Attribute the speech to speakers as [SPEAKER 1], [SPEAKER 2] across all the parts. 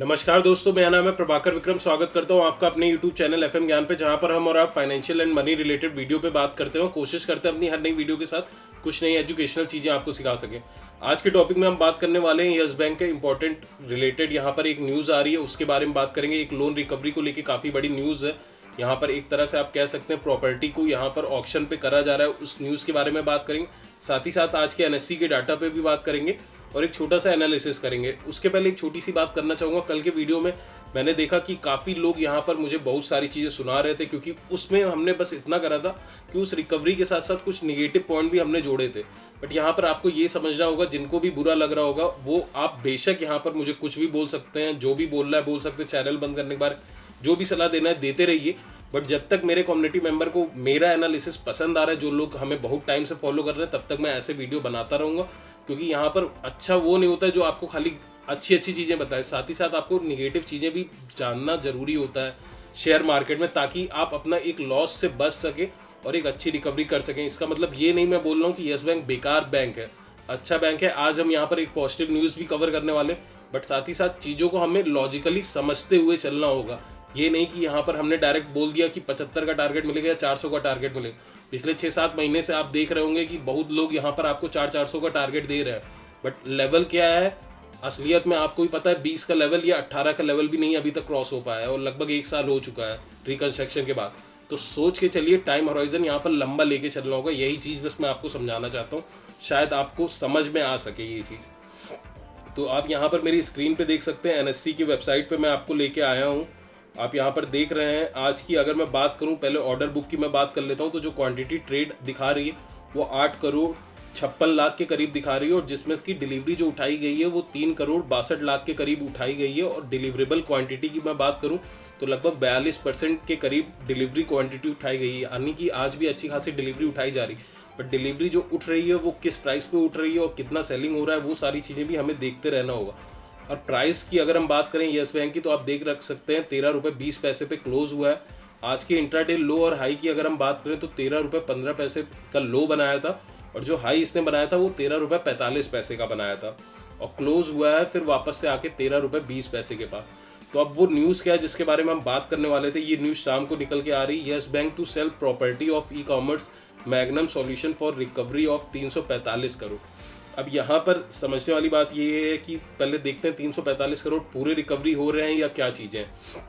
[SPEAKER 1] नमस्कार दोस्तों, मेरा नाम है प्रभाकर विक्रम। स्वागत करता हूं आपका अपने YouTube चैनल FM ज्ञान पे, जहां पर हम और आप financial and money related video पे बात करते हैं और कोशिश करते हैं अपनी हर नई वीडियो के साथ कुछ नई एजुकेशनल चीज़ें आपको सिखा सकें। आज के टॉपिक में हम बात करने वाले हैं यस बैंक के इंपॉर्टेंट रिलेटेड। यहाँ पर एक न्यूज़ आ रही है, उसके बारे में बात करेंगे। एक लोन रिकवरी को लेकर काफ़ी बड़ी न्यूज़ है। यहाँ पर एक तरह से आप कह सकते हैं प्रॉपर्टी को यहाँ पर ऑक्शन पे करा जा रहा है, उस न्यूज़ के बारे में बात करेंगे। साथ ही साथ आज के NSE के डाटा पे भी बात करेंगे और एक छोटा सा एनालिसिस करेंगे। उसके पहले एक छोटी सी बात करना चाहूँगा। कल के वीडियो में मैंने देखा कि काफ़ी लोग यहाँ पर मुझे बहुत सारी चीज़ें सुना रहे थे, क्योंकि उसमें हमने बस इतना करा था कि उस रिकवरी के साथ साथ कुछ निगेटिव पॉइंट भी हमने जोड़े थे। बट यहाँ पर आपको ये समझना होगा, जिनको भी बुरा लग रहा होगा वो आप बेशक यहाँ पर मुझे कुछ भी बोल सकते हैं, जो भी बोलना है बोल सकते हैं। चैनल बंद करने के बाद जो भी सलाह देना है देते रहिए, बट जब तक मेरे कम्युनिटी मेंबर को मेरा एनालिसिस पसंद आ रहा है, जो लोग हमें बहुत टाइम से फॉलो कर रहे हैं, तब तक मैं ऐसे वीडियो बनाता रहूँगा। क्योंकि यहाँ पर अच्छा वो नहीं होता है जो आपको खाली अच्छी अच्छी चीज़ें बताए, साथ ही साथ आपको निगेटिव चीज़ें भी जानना जरूरी होता है शेयर मार्केट में, ताकि आप अपना एक लॉस से बच सके और एक अच्छी रिकवरी कर सकें। इसका मतलब ये नहीं मैं बोल रहा हूँ कि यस बैंक बेकार बैंक है, अच्छा बैंक है। आज हम यहाँ पर एक पॉजिटिव न्यूज़ भी कवर करने वाले, बट साथ ही साथ चीज़ों को हमें लॉजिकली समझते हुए चलना होगा। ये नहीं कि यहाँ पर हमने डायरेक्ट बोल दिया कि 75 का टारगेट मिलेगा या 400 का टारगेट मिलेगा। पिछले 6-7 महीने से आप देख रहे होंगे कि बहुत लोग यहाँ पर आपको 400 का टारगेट दे रहे हैं, बट लेवल क्या है असलियत में आपको ही पता है। 20 का लेवल या 18 का लेवल भी नहीं अभी तक क्रॉस हो पाया है, और लगभग 1 साल हो चुका है रिकंस्ट्रक्शन के बाद। तो सोच के चलिए, टाइम हॉराइजन यहाँ पर लंबा लेके चलना होगा। यही चीज़ बस मैं आपको समझाना चाहता हूँ, शायद आपको समझ में आ सके ये चीज़। तो आप यहाँ पर मेरी स्क्रीन पे देख सकते हैं, NSE की वेबसाइट पे मैं आपको लेके आया हूँ। आप यहाँ पर देख रहे हैं आज की, अगर मैं बात करूँ पहले ऑर्डर बुक की मैं बात कर लेता हूँ, तो जो क्वांटिटी ट्रेड दिखा रही है वो 8 करोड़ 56 लाख के करीब दिखा रही है, और जिसमें इसकी डिलीवरी जो उठाई गई है वो 3 करोड़ 62 लाख के करीब उठाई गई है। और डिलीवरेबल क्वांटिटी की मैं बात करूँ तो लगभग 42% के करीब डिलीवरी क्वांटिटी उठाई गई है, यानी कि आज भी अच्छी खासी डिलीवरी उठाई जा रही है। बट डिलीवरी जो उठ रही है वो किस प्राइस पे उठ रही है और कितना सेलिंग हो रहा है, वो सारी चीज़ें भी हमें देखते रहना होगा। और प्राइस की अगर हम बात करें यस बैंक की, तो आप देख रख सकते हैं 13 रुपये 20 पैसे पे क्लोज हुआ है। आज के इंट्राडे लो और हाई की अगर हम बात करें तो 13 रुपये 15 पैसे का लो बनाया था, और जो हाई इसने बनाया था वो 13 रुपये 45 पैसे का बनाया था, और क्लोज हुआ है फिर वापस से आके 13 रुपये 20 पैसे के पास। तो अब वो न्यूज़ क्या है जिसके बारे में हम बात करने वाले थे, ये न्यूज़ शाम को निकल के आ रही है। Yes Bank to sell property of e commerce Magnum solution for recovery of 345 crore. अब यहाँ पर समझने वाली बात ये है कि पहले देखते हैं 345 करोड़ पूरे रिकवरी हो रहे हैं या क्या चीज़ें।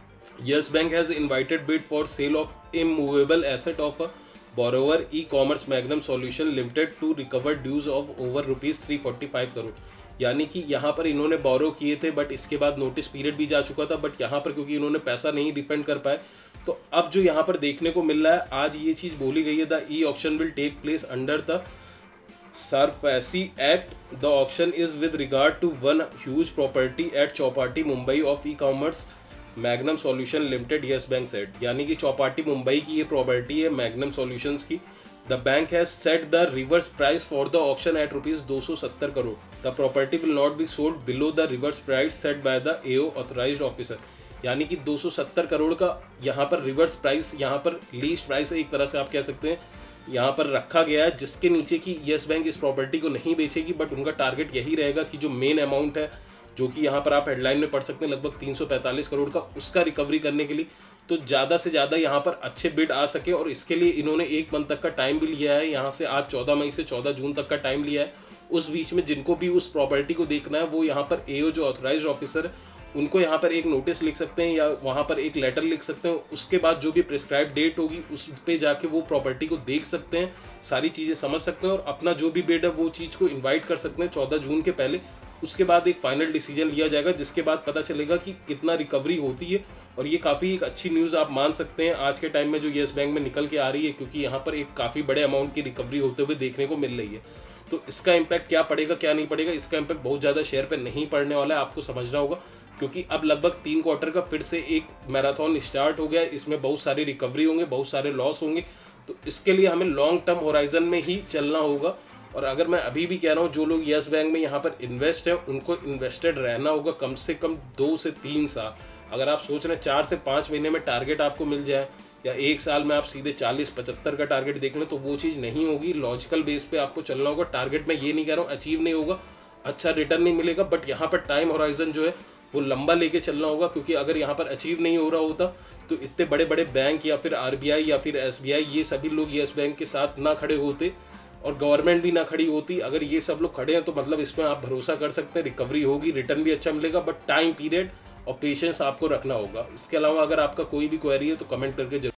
[SPEAKER 1] Yes Bank has invited bid for sale of immovable asset of borrower e commerce Magnum solution limited to recover dues of over ₹345 crore. यानी कि यहाँ पर इन्होंने बोरो किए थे, बट इसके बाद नोटिस पीरियड भी जा चुका था, बट यहाँ पर क्योंकि इन्होंने पैसा नहीं रिफंड कर पाए, तो अब जो यहाँ पर देखने को मिल रहा है, आज ये चीज़ बोली गई है, the e auction will take place under the SARFAESI Act. The auction is with regard to one huge property at Chowpatty Mumbai of e-commerce Magnum solution limited, Yes Bank said. यानी कि चौपाटी मुंबई की ये प्रॉपर्टी है मैग्नम सॉल्यूशंस की। The bank has set the reverse price for the auction at ₹270 crore. The property will not be sold below the reverse price set by the AO authorised officer. यानी कि 270 करोड़ का यहाँ पर रिवर्स प्राइस, यहाँ पर least price एक तरह से आप कह सकते हैं यहाँ पर रखा गया है, जिसके नीचे की यस बैंक इस प्रॉपर्टी को नहीं बेचेगी। बट उनका टारगेट यही रहेगा कि जो मेन अमाउंट है, जो कि यहाँ पर आप हेडलाइन में पढ़ सकते हैं लगभग 345 करोड़ का, उसका रिकवरी करने के लिए तो ज़्यादा से ज़्यादा यहाँ पर अच्छे बिड आ सके। और इसके लिए इन्होंने 1 मंथ तक का टाइम भी लिया है, यहाँ से आज 14 मई से 14 जून तक का टाइम लिया है। उस बीच में जिनको भी उस प्रॉपर्टी को देखना है, वो यहाँ पर AO जो ऑथराइज्ड ऑफिसर है, उनको यहाँ पर एक नोटिस लिख सकते हैं या वहाँ पर एक लेटर लिख सकते हैं। उसके बाद जो भी प्रिस्क्राइब डेट होगी उस पे जाके वो प्रॉपर्टी को देख सकते हैं, सारी चीज़ें समझ सकते हैं, और अपना जो भी बिड है वो चीज़ को इनवाइट कर सकते हैं 14 जून के पहले। उसके बाद एक फाइनल डिसीजन लिया जाएगा, जिसके बाद पता चलेगा कि कितना रिकवरी होती है। और ये काफ़ी एक अच्छी न्यूज़ आप मान सकते हैं आज के टाइम में जो यस बैंक में निकल के आ रही है, क्योंकि यहाँ पर एक काफ़ी बड़े अमाउंट की रिकवरी होते हुए देखने को मिल रही है। तो इसका इम्पैक्ट क्या पड़ेगा क्या नहीं पड़ेगा, इसका इम्पैक्ट बहुत ज़्यादा शेयर पर नहीं पड़ने वाला है, आपको समझना होगा। क्योंकि अब लगभग 3 क्वार्टर का फिर से एक मैराथन स्टार्ट हो गया, इसमें बहुत सारी रिकवरी होंगे, बहुत सारे लॉस होंगे। तो इसके लिए हमें लॉन्ग टर्म होराइजन में ही चलना होगा। और अगर मैं अभी भी कह रहा हूँ, जो लोग यस बैंक में यहाँ पर इन्वेस्ट हैं, उनको इन्वेस्टेड रहना होगा कम से कम 2 से 3 साल। अगर आप सोच रहे हैं 4 से 5 महीने में टारगेट आपको मिल जाए, या 1 साल में आप सीधे 40-75 का टारगेट देख लें, तो वो चीज़ नहीं होगी। लॉजिकल बेस पे आपको चलना होगा। टारगेट मैं ये नहीं कह रहा हूँ अचीव नहीं होगा, अच्छा रिटर्न नहीं मिलेगा, बट यहाँ पर टाइम होराइजन जो है वो लंबा लेके चलना होगा, क्योंकि अगर यहाँ पर अचीव नहीं हो रहा होता तो इतने बड़े बड़े बैंक या फिर आरबीआई या फिर एसबीआई ये सभी लोग येस बैंक के साथ ना खड़े होते और गवर्नमेंट भी ना खड़ी होती। अगर ये सब लोग खड़े हैं तो मतलब इसमें आप भरोसा कर सकते हैं रिकवरी होगी, रिटर्न भी अच्छा मिलेगा, बट टाइम पीरियड और पेशेंस आपको रखना होगा। इसके अलावा अगर आपका कोई भी क्वेरी है तो कमेंट करके जरूर